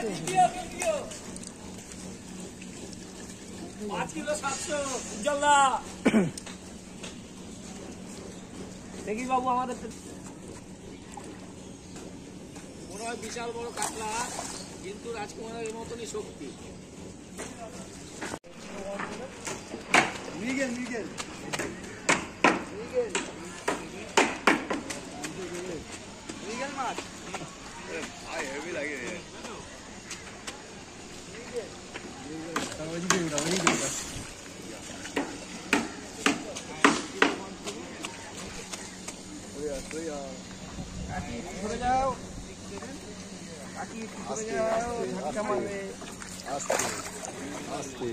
5 kilo 700 উজ্জ্বলদা দেখি বাবু আমাদের মনে হয় বিশাল বড় কাতলা, কিন্তু রাজকুমারের মতনই শক্তি। মিগেল মিগেল মিগেল মিগেল মাছ আই হেভি লাগে রে। মিগেল ঘুরে যাও আস্তে আস্তে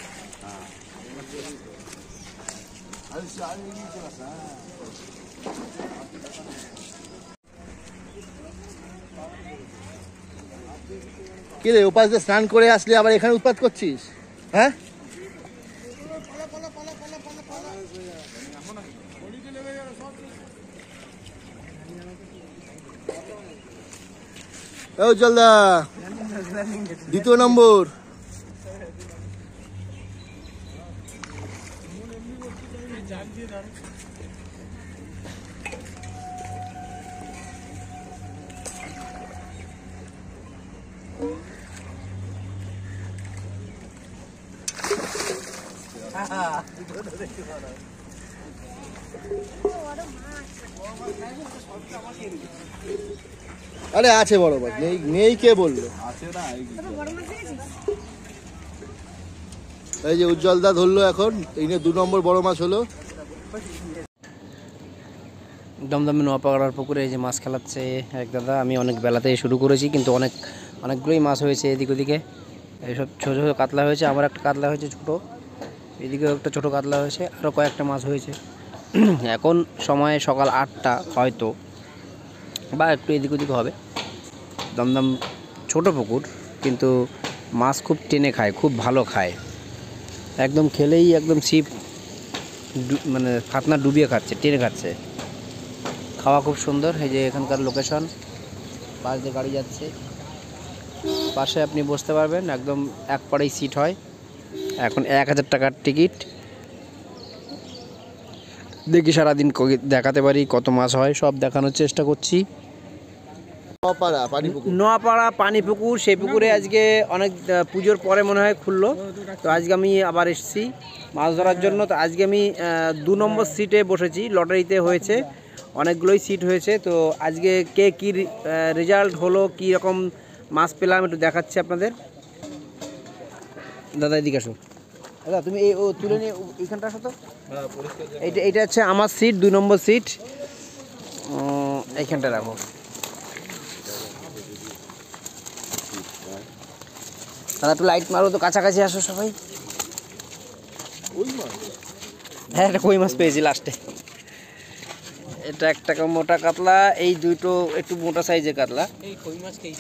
কি রে, ওপাশ দিয়ে স্নান করে আসলে আবার এখানে উৎপাত করছিস? হ্যাঁ, উজ্জ্বলদা 2 নম্বর। আরে আছে বড় মাছ, নেই নেই কে বললো? এই যে উজ্জ্বলদা ধরলো এখন, এই নিয়ে 2 নম্বর বড় মাছ হলো। দমদমে নোয়াপাড়ার পুকুরে এই যে মাছ খেলাচ্ছে এক দাদা। আমি অনেক বেলাতেই শুরু করেছি, কিন্তু অনেকগুলোই মাছ হয়েছে এদিক ওদিকে। এইসব ছোটো ছোটো কাতলা হয়েছে, আমার একটা কাতলা হয়েছে ছোটো, এদিকেও একটা ছোটো কাতলা হয়েছে, আরও কয়েকটা মাছ হয়েছে। এখন সময় সকাল 8টা হয়তো, বা একটু এদিক ওদিক হবে। দমদম ছোটো পুকুর, কিন্তু মাছ খুব টেনে খায়, খুব ভালো খায়। একদম খেলেই একদম ছিপ মানে ফাতনা ডুবিয়ে খাচ্ছে, টেনে খাচ্ছে। খাওয়া খুব সুন্দর। এই যে এখানকার লোকেশন, পাশ দিয়ে গাড়ি যাচ্ছে, পাশে আপনি বসতে পারবেন, একদম এক পাড়েই সিট হয়। এখন 1000 টাকার টিকিট। দেখি সারাদিন দেখাতে পারি কত মাছ হয়, সব দেখানোর চেষ্টা করছি। নোয়াপাড়া পানি পুকুর, সেই পুকুরে আজকে অনেক পুজোর পরে মনে হয় খুললো। তো আজকে আমি আবার এসেছি মাছ ধরার জন্য। তো আজকে আমি 2 নম্বর সিটে বসেছি, লটারিতে হয়েছে, অনেকগুলোই সিট হয়েছে। তো আজকে কে কী রেজাল্ট হলো, কী রকম মাছ পেলাম একটু দেখাচ্ছি আপনাদের। দাদা এদিকে আসো, দাদা তুমি এই তুলে নিয়ে এইখানটা আসো তো। এইটা হচ্ছে আমার সিট, 2 নম্বর সিট, এইখানটা রাখো। দাদা একটু লাইট মারো তো, কাছাকাছি আসো সবাই। হ্যাঁ, একটা কই মাছ পেয়েছি লাস্টে। এটা একটা মোটা কাতলা, এই দুটো একটু মোটা সাইজের কাতলা। এই কই মাছ খেয়েছি,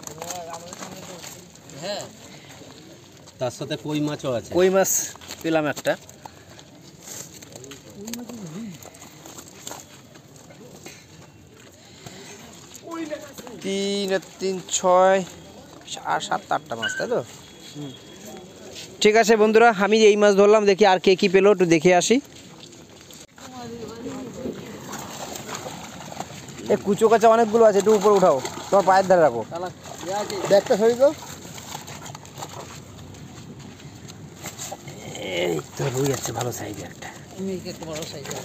হ্যাঁ তার সাথে কই মাছও আছে। কই মাছ পেলাম একটা। তিন 6 আর 7 8টা মাছ, তাই তো? ঠিক আছে বন্ধুরা, আমি এই মাছ ধরলাম, দেখি আর কে কী পেলো একটু দেখে আসি। এই কুচো কাঁচা অনেকগুলো আছে, একটু উপরে উঠাও, তোমার পায়ের ধারে রাখো, ব্যাগটা সরিয়ে দাও। এই তো রুই আছে ভালো সাইজের একটা, বড় সাইজের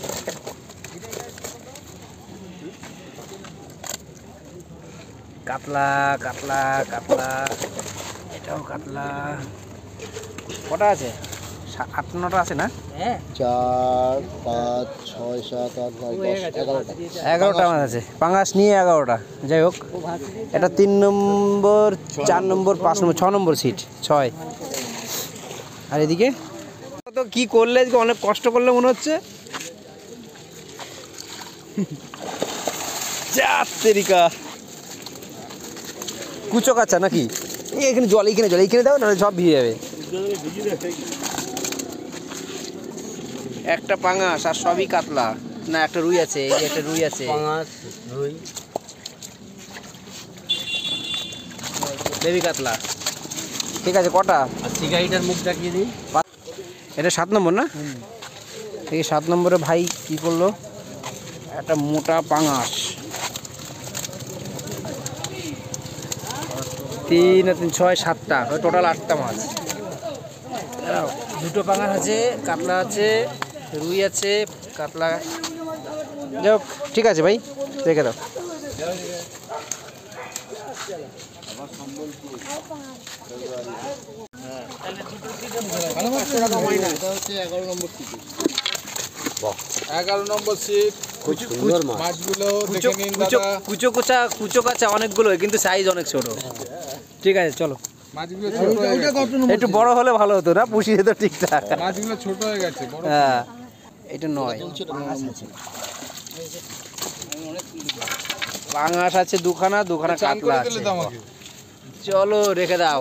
কাতলা। কাতলা কাতলা, এটাও কাতলা। কটা আছে? 8 9টা আছে না? 4 5 6 7 8 9 10 11টা মাছ আছে। পাঙাশ নিয়ে 11টা। যাই হোক, এটা 3 নম্বর 4 নম্বর 5 নম্বর 6 নম্বর সিট 6। আর এদিকে তো কি করলে, অনেক কষ্ট করলে মনে হচ্ছে। তেরিকা কুচো কাঁচা নাকি? এখানে জল, এইখানে দাও, নাহলে সব ভিজে যাবে। একটা পাঙাশ আর সবই কাতলা। না, একটা রুই আছে, এই যে একটা রুই আছে। পাঙাশ রুই বেবি কাতলা। ঠিক আছে, কটা? আর সিগারেটের মুখ দেখিয়ে দিই। এটা 7 নম্বর না? এই 7 নম্বরে ভাই কি করলো, একটা মোটা পাঙাশ, 3 আর 3 6 7টা, টোটাল 8টা মাছ। দুটো পাঙাশ আছে, কাতলা আছে, রুই আছে, কাতলা। যাই হোক, ঠিক আছে ভাই, রেখে দাও। এটা হচ্ছে 11 নম্বর টিকিট। 11 নম্বর সিট। খুব সুন্দর মাছ। মাছগুলো দেখে নিন দাদা। কুচো কাঁচা অনেকগুলো, কিন্তু সাইজ অনেক ছোট। ঠিক আছে, চলো। মাছগুলো ছোট হয়ে গেছে। একটু বড় হলে ভালো হতো না, পুষিয়ে তো ঠিকঠাক। মাছগুলো ছোট হয়ে গেছে, বড়। হ্যাঁ, এটা 9। পাঙাশ আছে দুখানা চান কাতলা করে আছে। দিলে তো আমাকে। চলো, রেখে দাও।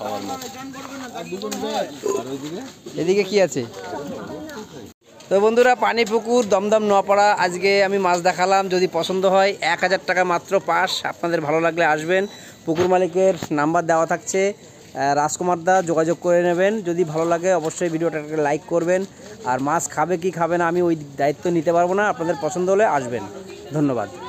এদিকে কি আছে? তো বন্ধুরা, পানি পুকুর দমদম নোয়াপাড়া আজকে আমি মাছ দেখালাম। যদি পছন্দ হয় 1000 টাকা মাত্র পাস। আপনাদের ভালো লাগলে আসবেন। পুকুর মালিকের নাম্বার দেওয়া থাকছে, রাজকুমার দা, যোগাযোগ করে নেবেন। যদি ভালো লাগে অবশ্যই ভিডিওটাকে লাইক করবেন। আর মাছ খাবে কি খাবে না আমি ওই দায়িত্ব নিতে পারবো না। আপনাদের পছন্দ হলে আসবেন। ধন্যবাদ।